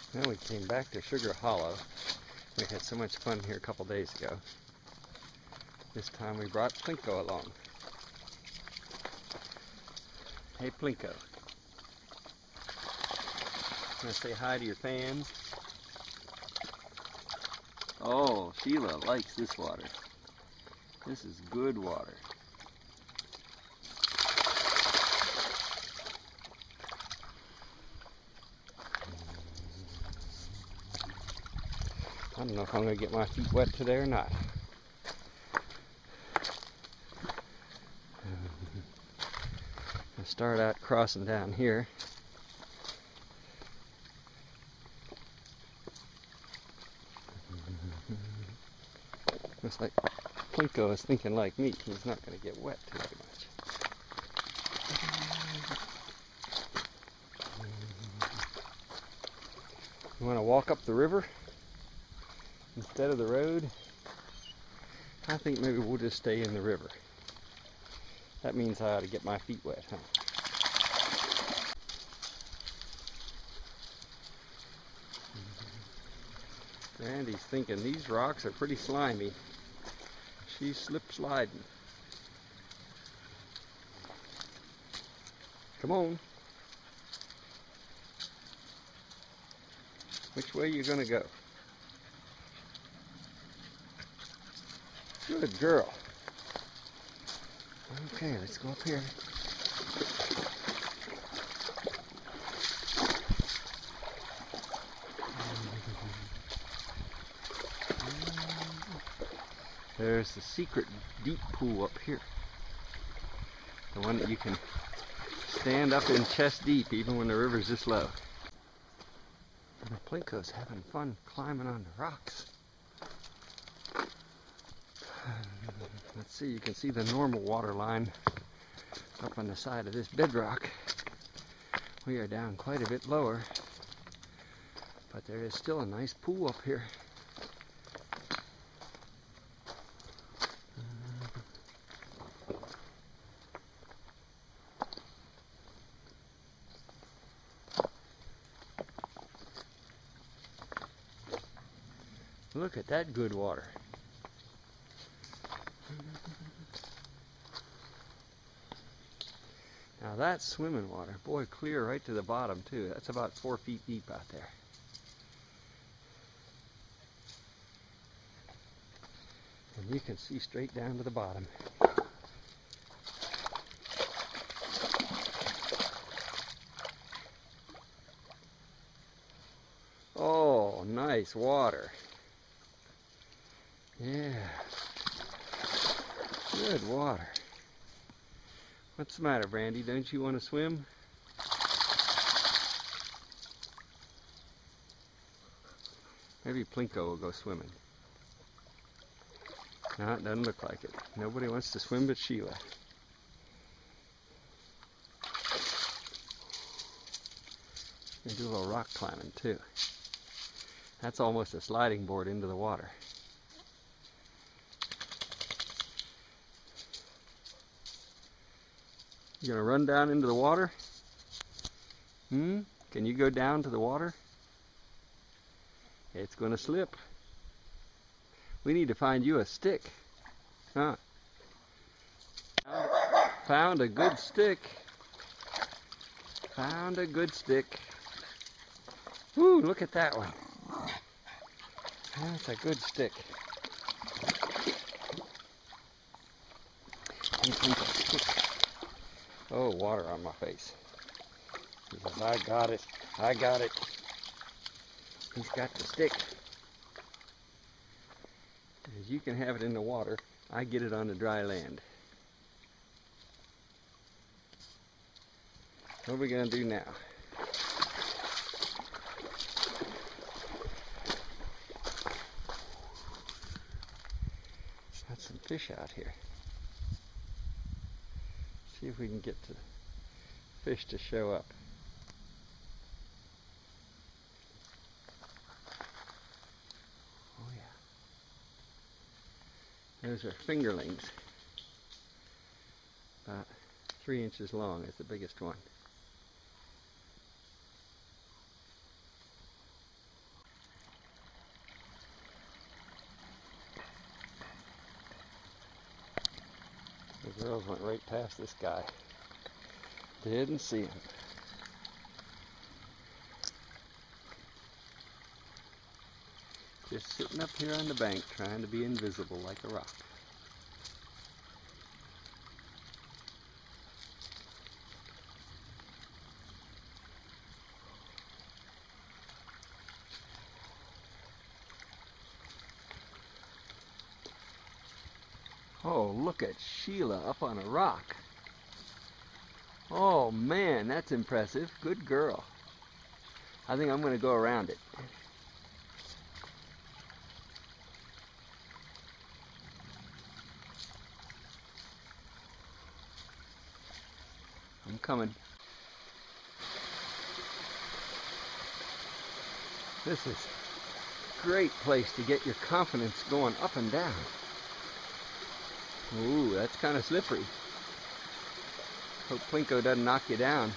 Now we came back to Sugar Hollow. We had so much fun here a couple days ago. This time we brought Plinko along. Hey Plinko. Want to say hi to your fans? Oh, Sheila likes this water. This is good water. I don't know if I'm going to get my feet wet today or not. I start out crossing down here. Looks like Plinko is thinking like me. He's not going to get wet too much. You want to walk up the river instead of the road? I think maybe we'll just stay in the river. That means I ought to get my feet wet, huh? Brandy's thinking these rocks are pretty slimy. She's slip sliding. Come on. Which way are you gonna go? Good girl. Okay, let's go up here. There's the secret deep pool up here. The one that you can stand up in chest deep even when the river's this low. And the Plinko's having fun climbing on the rocks. Let's see, you can see the normal water line up on the side of this bedrock. We are down quite a bit lower, but there is still a nice pool up here. Look at that good water. Now that's swimming water. Boy, clear right to the bottom too. That's about 4 feet deep out there. And you can see straight down to the bottom. Oh, nice water. Yeah. Good water. What's the matter, Brandy? Don't you want to swim? Maybe Plinko will go swimming. No, it doesn't look like it. Nobody wants to swim but Sheila. You can do a little rock climbing too. That's almost a sliding board into the water. You gonna run down into the water? Can you go down to the water? It's gonna slip. We need to find you a stick. Huh? Found a good stick. Found a good stick. Woo, look at that one. That's a good stick. Oh, water on my face. He says, I got it. I got it. He's got the stick. As you can have it in the water, I get it on the dry land. What are we going to do now? Got some fish out here. See if we can get the fish to show up. Oh yeah. Those are fingerlings. About 3 inches long is the biggest one. Girls went right past this guy. Didn't see him. Just sitting up here on the bank trying to be invisible like a rock. Oh, look at Sheila up on a rock. Oh man, that's impressive. Good girl. I think I'm going to go around it. I'm coming. This is a great place to get your confidence going up and down. Ooh, that's kind of slippery. Hope Plinko doesn't knock you down.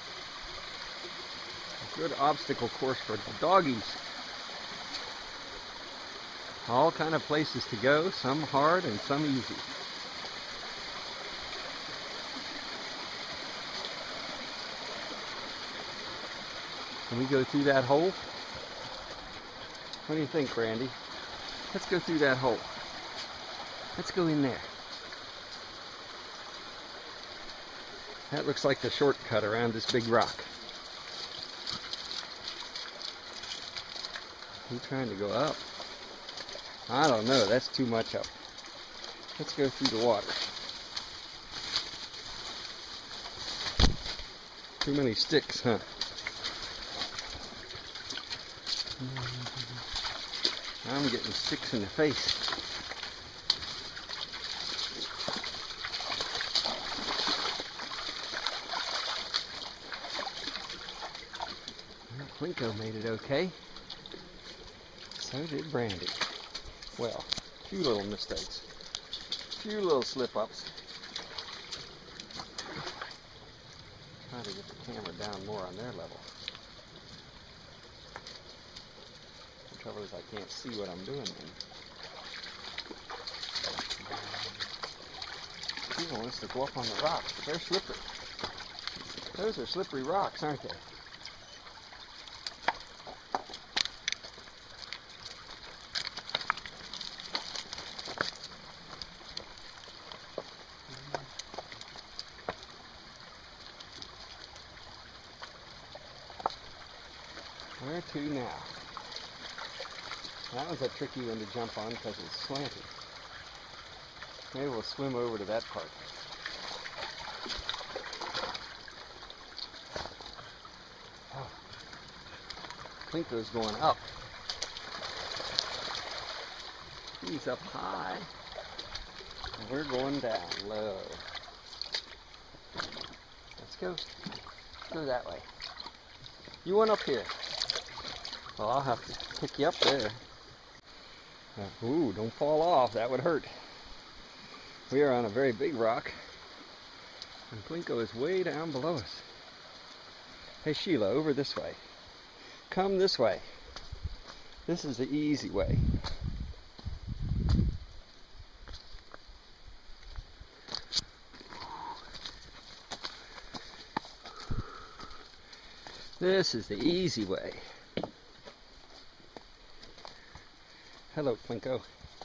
A good obstacle course for the doggies. All kind of places to go, some hard and some easy. Can we go through that hole? What do you think, Brandy? Let's go through that hole. Let's go in there. That looks like the shortcut around this big rock. You trying to go up? I don't know, that's too much up. Let's go through the water. Too many sticks, huh? I'm getting sticks in the face. Plinko made it okay. So did Brandy. Well, a few little mistakes. A few little slip-ups. Try to get the camera down more on their level. The trouble is I can't see what I'm doing then. People wants to go up on the rocks, but they're slippery. Those are slippery rocks, aren't they? Where to now? That was a tricky one to jump on because it's slanty. Maybe we'll swim over to that part. Oh. Plinko's going up. He's up high. And we're going down low. Let's go. Let's go that way. You went up here. Well, I'll have to pick you up there. Ooh, don't fall off. That would hurt. We are on a very big rock. And Plinko is way down below us. Hey, Sheila, over this way. Come this way. This is the easy way. This is the easy way. Hello, Plinko.